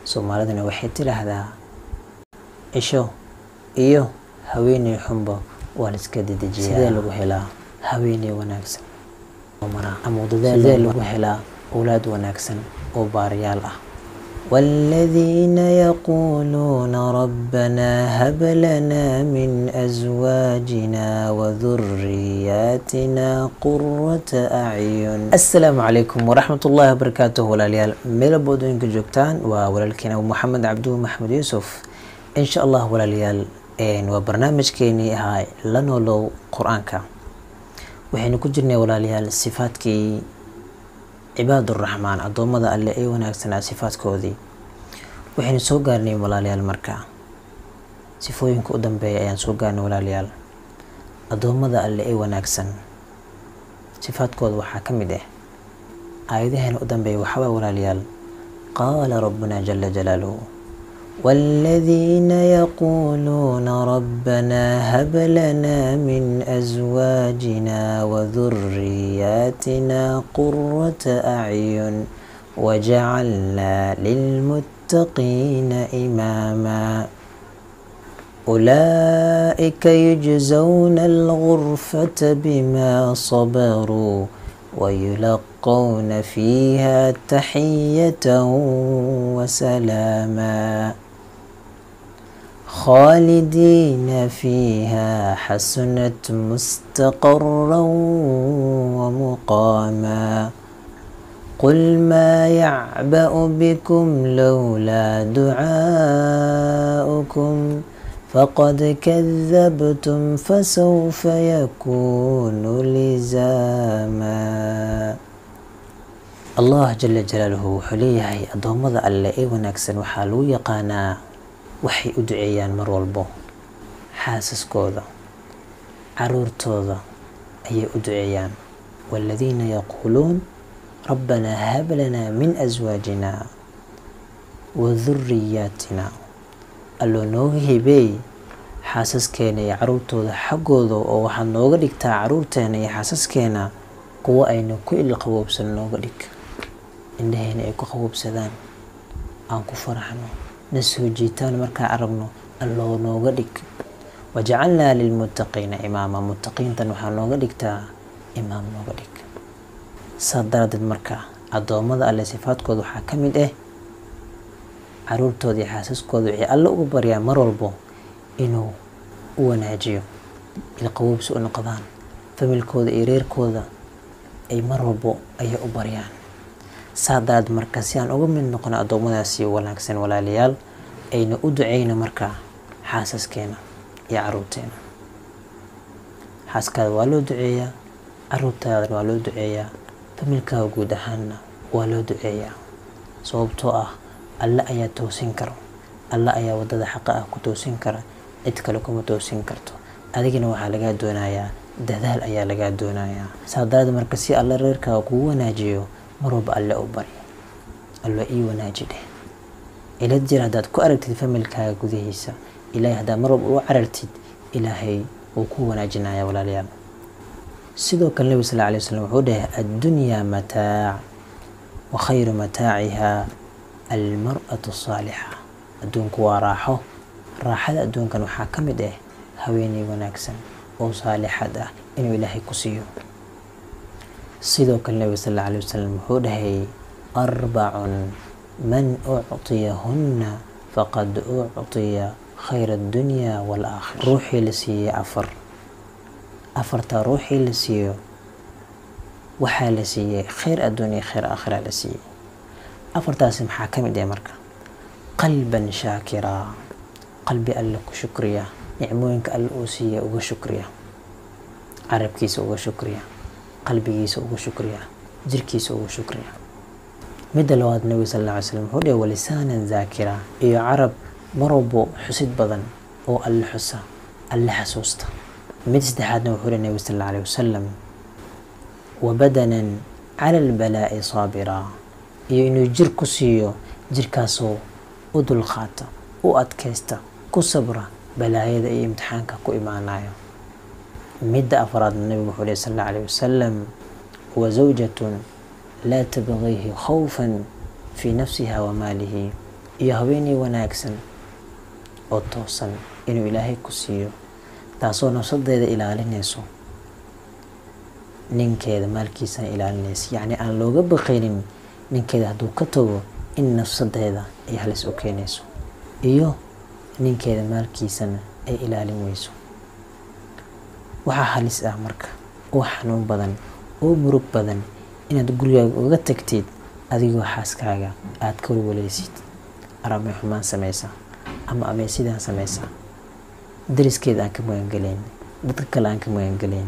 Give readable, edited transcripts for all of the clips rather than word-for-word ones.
Soomaaliduna waxay tiraahdaa isho iyo haweeney xunba waa la iska dedejiyaa. Sidee lagu helaa haweeney wanaagsan oo mara ama sidee lagu helaa awlaad wanaagsan oo baariyaal ah? والذين يقولون ربنا هب لنا من أزواجنا وذرياتنا قرة أعين. السلام عليكم ورحمة الله وبركاته. ولاليال ميل بودين كجوكتان ولالكينا محمد عبدو محمد يوسف إن شاء الله. ولاليال وبرنامج كيني هاي لنولو قرآنك وحين كجرني ولاليال صفاتكي عباد الرحمن أدومدا alle ay wanaagsanaa sifaadkoodii. waxaynu soo gaarnay walaalayaal markaa sifooyinka u dambeeya ayaan soo gaarnay walaalayaal. adoomada alle ay wanaagsan sifaadkooda waxaa ka mid ah aayadahan u dambeeya waxa walaalayaal qaala rabbuna jalla jalaaluhu والذين يقولون ربنا هب لنا من أزواجنا وذرياتنا قرة أعين وجعلنا للمتقين إماما أولئك يجزون الغرفة بما صبروا ويلقون فيها تحية وسلاما خالدين فيها حسنت مستقرا ومقاما قل ما يعبأ بكم لولا دعاؤكم فقد كذبتم فسوف يكون لزاما. الله جل جلاله حليه أدومض alle ay wanaagsan waxaa lagu yaqaanaa waxay u duceeyaan mar walbo xaasaskooda caruurtooda ayay u duceeyaan. والذين يقولون ربنا هب لنا من أزواجنا وذرياتنا alloo nooga hibeey xaasaskeena iyo caruurtooda xaggooda oo waxaad nooga dhigtaa caruurteena iyo xaasaskeena kuwa aynu ku ilqaboobsan nooga dhig, indhaheena ay ku qaboobsadaan, aan ku faraxno, na soo jiitaan markaan aragno alloo nooga dhig. wajacalnaa lilmuttaqiina imaama muttaqiintan waxaa nooga dhigtaa imaam nooga dhig. saa daradeed marka adoomada alle sifaadkooda waxaa ka mid ah caruurtooda iyo xaasaskooda waxay alle ugu baryaan mar walbo inuu u wanaajiyo, ilqaboobsi u noqdaan, familkooda iyo reerkooda ay mar walbo ayay u baryaan. saa daradeed marka si aan uga mid noqono adoomadaasi wanaagsan walaalayaal ayna u duceyno markaa xaasaskeena iyo caruurteena. xaaskaada waa loo duceeyaa, caruurtaadana waa loo duceeyaa, familkaaga guud ahaanna waa loo duceeyaa. sababtoo ah alle ayaa toosin karo, alle ayaa wadada xaqa ah ku toosin kara, cid kale kuma toosin karto. adigana waxaa lagaa doonayaa dadaal ayaa lagaa doonayaa. saa daradeed marka si alle reerkaaga kugu wanaajiyo mar walba alle u bari, alle ii wanaaji dheh. ila jir haddaad ku aragtid familkaaga gudihiisa ilaahay haddaad mar walba u carartid ilaahay wuu ku wanaajinayaa walaalayaal. sidoo kale nabi sal alay wasalam wuxuu dhahay addunyaa mataac wa khayru mataaciha almar'atu saalixa. adduunku waa raaxo, raaxada adduunkan waxaa ka mid ah haweeney wanaagsan oo saalixad ah inuu ilaahay ku siiyo. sidoo kale nabi sal alay wasalam wuxuu dhahay arbacun man ucطiyahunna faqad ucطiya khayra addunya waalaakhira. ruuxii la siiyey afartaa ruuxii la siiyo waxaa la siiyey khayr adduunya khayr aakhira la siiyey. afartaasi maxaa ka mid ah marka qalban shaakira, qalbi alle ku shukriya, nicmooyinka alle uu siiyey uga shukriya, carabkiisa uga shukriya, qalbigiisa uga shukriya, jirkiisa uga shukriya. midda labaad nabi sal alla alay slam wuxuu dhahay walisaanan zaakira, iyo carab mar walbo xusid badan oo alle xusa, alle xasuusta. mid saddexaadna wuxuu dhahay nabi sal alla alayhi wasalam wabadanan cala albalaa'i saabira, iyo inuu jir ku siiyo, jirkaasoo u dulqaata, u adkaysta, ku sabra balaayada iyo imtixaanka ku imaanayo. midda afraad nabigu wuxuu leeyahay sallallahu alayhi wasallam wa zawjatun la tabghihi khawfan fi nafsiha wa malihi iyo haweeney wanaagsan oo toosan inuu ilaahay ku siiyo, taasoo nafsadeeda ilaalinayso, ninkeeda maalkiisana ilaalinaysa. yacni aan looga baqaynin ninkeeda hadduu ka tago in nafsadeeda ay halis u keenayso, iyo ninkeeda maalkiisana ay ilaalin weyso. waxaa halis ah marka oo xanuun badan oo murug badan inaad gurigaaga uga tagtid adigoo xaaskaaga aad ka walwalaysid, aramay xumaan samaysa ama amay sidaan samaysa, dariskeeda aan ka magangelayn, dadka kale aan ka magangelayn.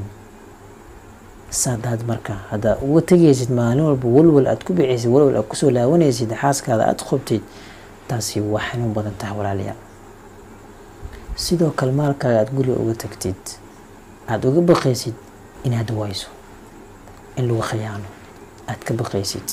saadaad marka haddaa uga tegaysid maalin walba walwal aad ku bixaysid, walwal aad kusoo laawanaysid, xaaskaada aad qobtid, taasi waa xanuun badan tahay walaalayaal. sidoo kale maalkaaga aad guriga uga tagtid, aad uga baqaysid inaad wayso, in lagu khiyaano aad ka baqaysid,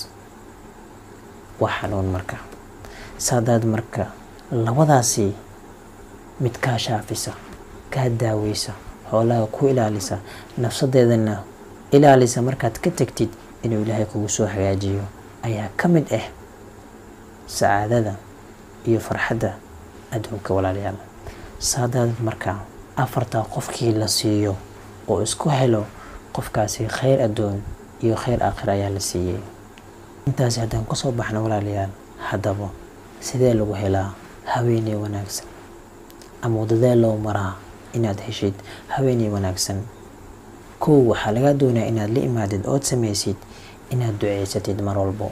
waa xanuun marka. saadaad marka labadaasi mid kaa shaafisa, kaa daaweysa, xoolaaga ku ilaalisa, nafsadeedana ilaalisa markaad ka tagtid inuu ilaahay kugu soo hagaajiyo ayaa ka mid ah sacaadada iyo farxadda adduunka walaalayaal. saadaad marka afartaa qofkii la siiyo oo isku helo, qofkaasi khayr adduun iyo khayr aakhir ayaa la siiyey. intaasi haddaan kusoo baxno walaalayaal, haddaba sidee lagu helaa haweeney wanaagsan, ama wadadee loo maraa inaad heshid haweeney wanaagsan? kow, waxaa laga doonayaa inaad la imaadid ood samaysid inaad duceysatid mar walbo,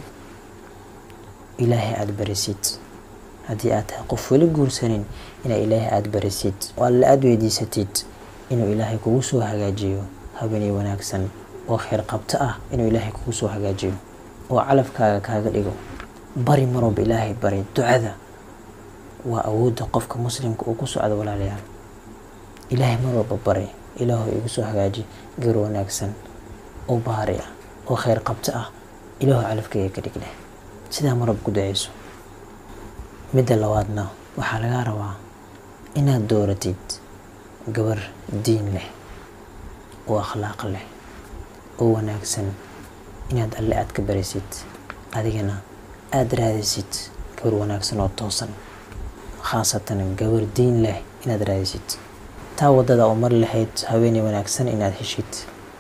ilaahay aad barisid. haddii aad tahay qof weli guursanin, inaa ilaahay aad barisid oo alla aad weydiisatid inuu ilaahay kugu soo hagaajiyo haweeney wanaagsan oo khayr qabto ah, inuu ilaahay kugu soo hagaajiyo oo calafkaaga kaaga dhigo. bari mar walba ilaahay bari. ducada waa awoodda qofka muslimka uu ku socdo walaalayaal. ilaahay mar walba bari, ilaahu igu soo hagaaji gabar wanaagsan oo baari ah oo khayr qabto ah, ilaahu calafkayga ka dhig leh. sidaa mar walba ku duceyso. midda labaadna waxaa laga rabaa inaad dooratid gabar diin leh oo akhlaaq leh oo wanaagsan, inaad alle aad ka barisid, adigana aad raadisid gabar wanaagsan oo toosan, khaasatan gabar diin leh inaad raadisid. taa wadada oo mar lahayd haweeney wanaagsan inaad heshid.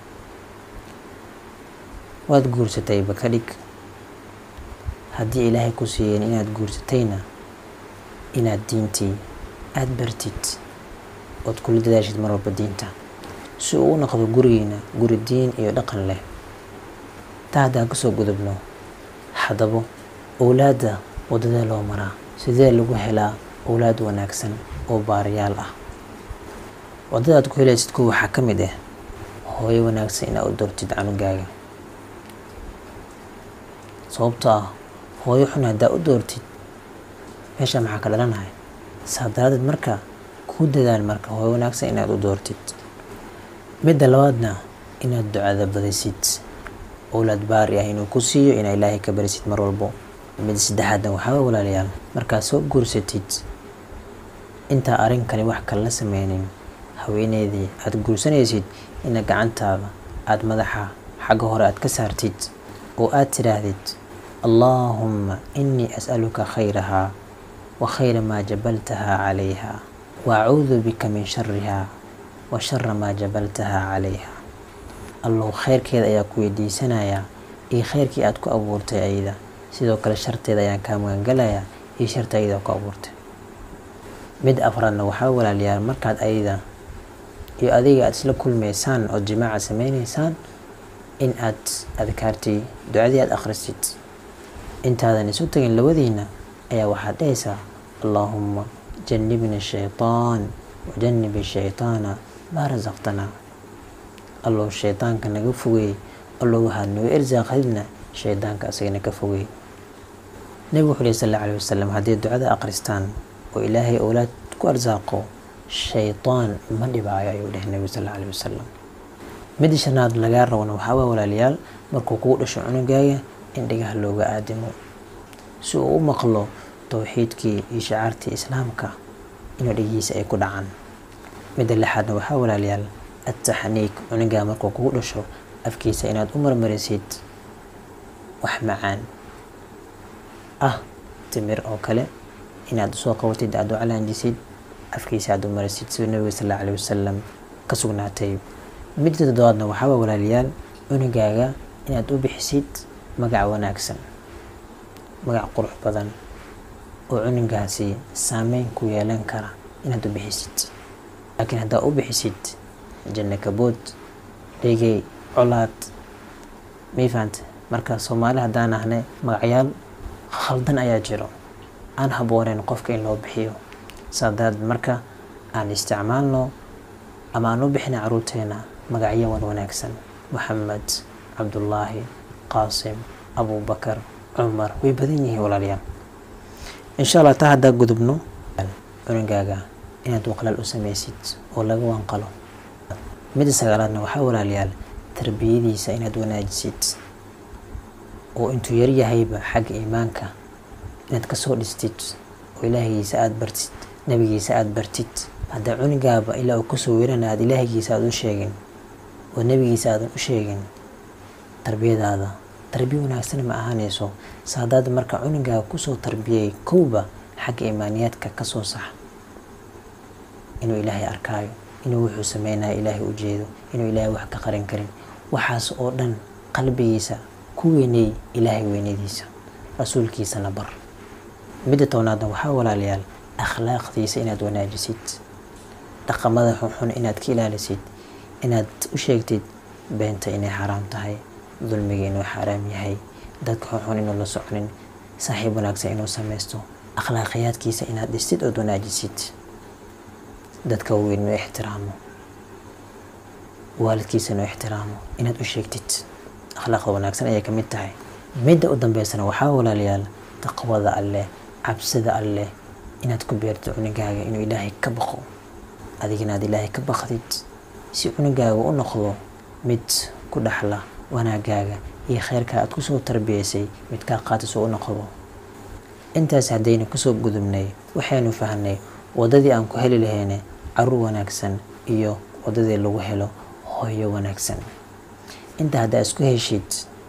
waad guursatayba ka dhig, haddii ilaahay ku siiyeen inaad guursatayna inaad diintii aad bartid ood kula dadaashid mar walba diinta, si uu u noqdo gurigiina guri diin iyo dhaqan leh. taa haddaan kasoo gudubno, haddaba owlaadda wadadee loo maraa, sidee lagu helaa owlaad wanaagsan oo baariyaal ah? wadada aad ku helaysid kuwa waxaa ka mid ah hooyo wanaagsan inaad u doortid canugaaga. sababtoo ah hooyo xun haddaa u doortid, meesha maxaa ka dhalanahay? saa daraadeed marka ku dadaal marka hooyo wanaagsan inaad u doortid. midda labaadna inaad ducada badisid, owlaad baari ah inuu ku siiyo, inaa ilaahay ka barisid mar walbo. midda saddexaadna waxaa waa walaalayaal, markaad soo guursatid, intaa arrinkani wax kale la sameynin, haweeneydii aad guursanaysid ina gacantaada aad madaxa xagga hore aad ka saartid oo aad tidhaahdid allaahumma innii as'aluka khayrahaa wa khayra maa jabaltahaa calayha wa acuudu bika min sharihaa wa shara maa jabaltahaa calayha. allow khayrkeeda ayaa ku weydiisanayaa iyo khayrkii aad ku abuurtay ayada, sidoo kale sharteeda ayaan kaa magangalayaa iyo sharta ayada ku abuurtay. mid afraadna waxaa walaalayaal, markaad ayada iyo adiga aad isla kulmaysaan oo jimaaca sameynaysaan, in aad adkaartii ducadii aad akhrisid. intaadan isu tagin labadiina ayaa waxaad dhahaysaa allaahumma jannibna shaytaan wa jannibi shaytaana maa rasaqtanaa. allow shaytaanka naga fogeey, allow waxaad nooga irsaaqadidna shaydaanka asagana ka fogeey. nabigu wuxuu lehi sal alla alayhi wasalam, haddii ducada akhristaan oo ilaahay owlaad ku arsaaqo, shaytaan ma dhibaayo ayuu dheh nabigu sal alla alayhi wasalam. midda shanaad lagaa rabana waxaa waa walaalayaal, markuu kugu dhasho cunugaaga in dhigaha looga aadimo, si uu u maqlo tawxiidkii iyo shacaartii islaamka, inuu dhigihiisa ay ku dhacaan. midda lixaadna waxaa walaalayaal, ataxniik, cunugaa markuu kugu dhasho afkiisa inaad u marmarisid wax macaan ah, timir oo kale inaad soo qabatid aad u calaanjisid afkiisa aad u marisid sida nabiga sallallahu alayhi wasallam ka sugnaatay. midda toddobaadna waxaa waa walaalayaal cunugaaga inaad u bixisid magac wanaagsan, magac qurux badan oo cunugaasi saameyn ku yeelan kara inaad u bixisid. laakiin haddaa u bixisid janno kabood, dhegey, colaad, mayfahante. marka Soomaali haddaan ahnay magacyaal khaldan ayaa jiro aan habbooneyn qofka in loo bixiyo. saadaad marka aan isticmaalno ama aan u bixina caruurteena magacyo wanaagsan: Maxamed, Cabdullaahi, Qaasim, Abubakar, Cumar. way badan yihiin walaalayaal. insha Allah taa haddaa gudubno cunugaaga inaad waqlaal u samaysid oo laga wanqalo. midda sagaalaadna waxaa walaalayaal tarbiyadiisa inaad wanaajisid oo intuu yar yahayba xagga iimaanka inaad ka soo dhistid oo ilaahigiisa aad bartid, nabigiisa aad bartid. hadda cunugaaba ilaa uu kusoo weerana aad ilaahigiisa aad u sheegin oo nabigiisa aadan u sheegin, tarbiyadaada tarbiya wanaagsan ma ahaanayso. saadaad marka cunugaaga kusoo tarbiyay kowba xagga iimaaniyaadka ka soo sax, inuu ilaahay arkaayo, inuu wuxuu sameynayo ilaahay u jeedo, inuu ilaahay wax ka qarin karin. waxaas oo dhan qalbigiisa ku weynay ilaahay weynadiisa, rasuulkiisana bar. midda tobnaadna waxaa walaalayaal akhlaaqdiisa inaad wanaajisid, dhaqamada xunxun inaad ka ilaalisid, inaad u sheegtid beenta inay xaraam tahay, dulmiga inuu xaraam yahay, dadka xunxun inuu la soconin, saaxiib wanaagsan inuu samaysto, akhlaaqiyaadkiisa inaad dhistid ood wanaajisid. dadka weyn inuu ixtiraamo, waalidkiisa inuu ixtiraamo, inaad u sheegtid. akhlaaqda wanaagsan ayay ka mid tahay. midda u dambeysana waxaa walaalayaal taqwada alleh, cabsida alleh inaad ku beerto cunugaaga inuu ilaahay ka baqo, adigina aad ilaahay ka baqdid si cunugaaga u noqdo mid ku dhaxla wanaagaaga iyo khayrka aad kusoo tarbiyaysay mid kaa qaatis u noqdo. intaas haddaynu kusoo gudubnay waxaynu fahnay wadadii aan ku heli lahayne caruur wanaagsan iyo wadadii lagu helo hooyo wanaagsan. inta haddaa isku heshid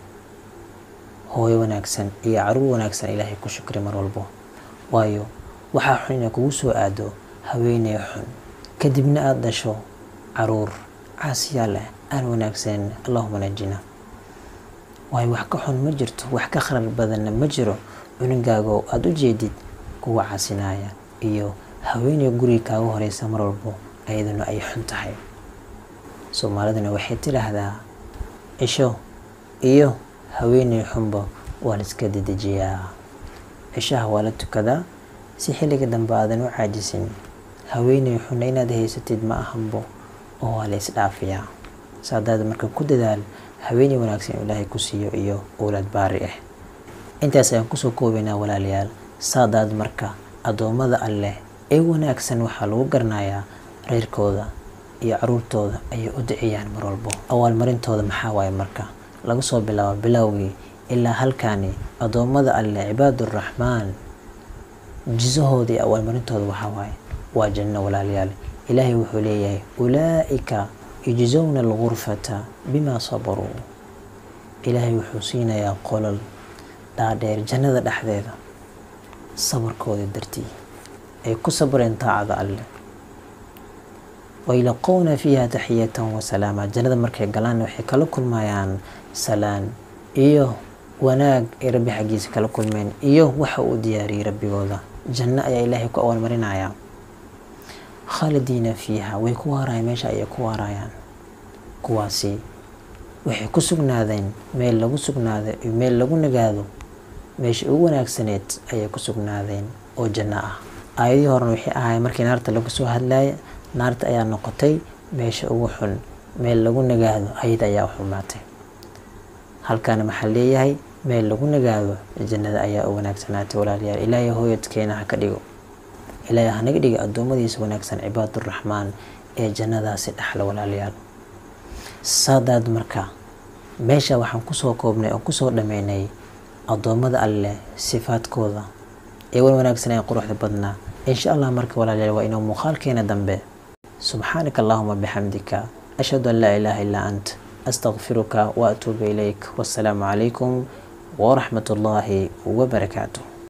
hooyo wanaagsan iyo caruur wanaagsan, ilaahay ku shukri mar walbo. waayo waxaa xun inay kugu soo aado haweeney xun kadibna aad dhasho caruur caasiya leh aan wanaagsan. allahuma najina. waayo wax ka xun ma jirto, wax ka kharar badanna ma jiro cunugaago aad u jeedid kuwa caasinaya iyo haweeney guriga kaaga horeysa mar walbo ayaduna ay xun tahay. soomaaliduna waxay tiraahdaa cisho iyo haweeney xunba waa la iska dedejiyaa. cishaha waa la tukadaa si xilliga dambe aadan u caajisin. haweeney xunna inaad haysatid ma ahanbo oo waa la isdhaafiyaa. saadaad marka ku dadaal haweeney wanaagsan ilaahay ku siiyo iyo awlaad baari ah. intaas ayaan kusoo koobaynaa walaalayaal. saadaad marka addoommada alleh ee wanaagsan waxaa lagu garanayaa reerkooda iyo caruurtooda ayay u duceeyaan mar walbo. awaalmarintooda maxaa waaye marka laga soo bilaabo bilowgii ilaa halkaani addoommada alleh cibaaduraxmaan jisahoodii awaalmarintooda waxaa waaye waa janno walaalayaal. ilaahay wuxuu leeyahay ulaa'ika yujzawna alghurfata bima sabaruu. ilaahay wuxuu siinayaa qolal dhaadheer jannada dhexdeeda sabarkooda dartii ay ku sabreen taacada alleh. waylaqowna fiiha taxiyatan wasalaama. jannada markay galaan waxay kala kulmayaan salaan iyo wanaag ay rabbi xaggiisa kala kulmeen iyo waxa uu diyaariyey rabbigooda. janno ayaa ilaahay ku awaalmarinayaa. khaalidiina fiiha way ku waarayaan, meesha ayay ku waarayaan. kuwaasi waxay ku sugnaadeen meel lagu sugnaado iyo meel lagu nagaado, meesha ugu wanaagsaneed ayay ku sugnaadeen oo janno ah. aayadii horena waxay ahaayeen markii naarta lagu soo hadlaaya, naarta ayaa noqotay meesha ugu xun, meel lagu nagaado ayada ayaa xumaatay. halkaana maxaa leeyahay meel lagu nagaado jannada ayaa u wanaagsanaatay walaalayaal. ilaahay hooyadkeena ha ka dhigo, ilaahay hanaga dhiga addoommadiisa wanaagsan cibaaduraxmaan ee jannadaasi dhaxla walaalayaal. saadaad marka meesha waxaan kusoo koobnay oo kusoo dhammaynay addoommada alleh sifaadkooda ee wanaagsan ee quruxda badnaa. insha allah marka walaalayaal waa inuu muuqaalkeena dambe. subxaanaka allahuma bixamdika ashhadu an laa ilaaha illaa ant astaghfiruka wa atuubu ilayk. wassalaamu calaykum waraxmat ullaahi wabarakaatuh.